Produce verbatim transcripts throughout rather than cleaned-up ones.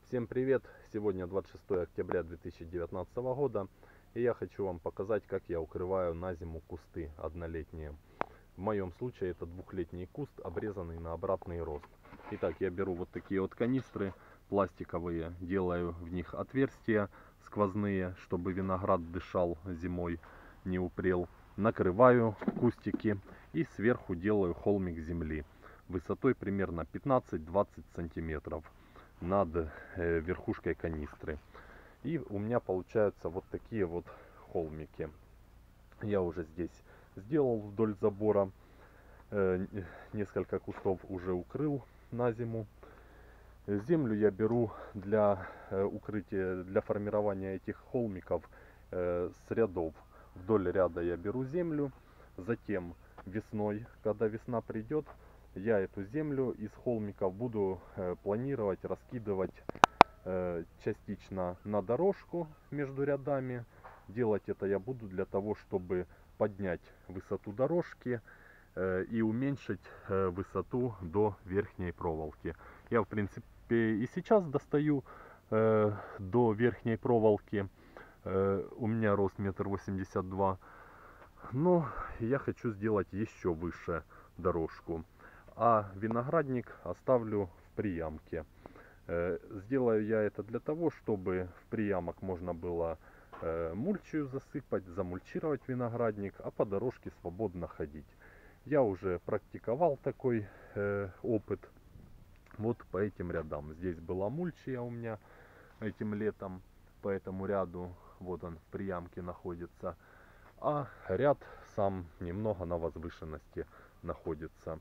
Всем привет! Сегодня двадцать шестое октября две тысячи девятнадцатого года, и я хочу вам показать, как я укрываю на зиму кусты однолетние. В моем случае это двухлетний куст, обрезанный на обратный рост. Итак, я беру вот такие вот канистры пластиковые, делаю в них отверстия сквозные, чтобы виноград дышал зимой, не упрел. Накрываю кустики и сверху делаю холмик земли высотой примерно пятнадцать-двадцать сантиметров над э, верхушкой канистры. И у меня получаются вот такие вот холмики. Я уже здесь сделал вдоль забора. Э, несколько кустов уже укрыл на зиму. Землю я беру для э, укрытия, для формирования этих холмиков э, с рядов. Вдоль ряда я беру землю. Затем весной, когда весна придет, я эту землю из холмиков буду э, планировать раскидывать э, частично на дорожку между рядами. Делать это я буду для того, чтобы поднять высоту дорожки э, и уменьшить э, высоту до верхней проволоки. Я в принципе и сейчас достаю э, до верхней проволоки. Э, у меня рост метр восемьдесят два. Но я хочу сделать еще выше дорожку. А виноградник оставлю в приямке. Сделаю я это для того, чтобы в приямок можно было мульчью засыпать, замульчировать виноградник, а по дорожке свободно ходить. Я уже практиковал такой э, опыт вот по этим рядам. Здесь была мульчия у меня этим летом по этому ряду. Вот он в приямке находится. А ряд сам немного на возвышенности находится.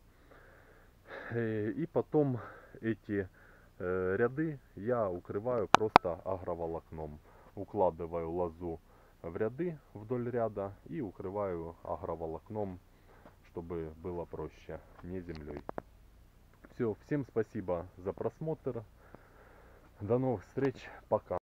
И потом эти э, ряды я укрываю просто агроволокном. Укладываю лозу в ряды вдоль ряда и укрываю агроволокном, чтобы было проще, не землей. Все, всем спасибо за просмотр. До новых встреч, пока.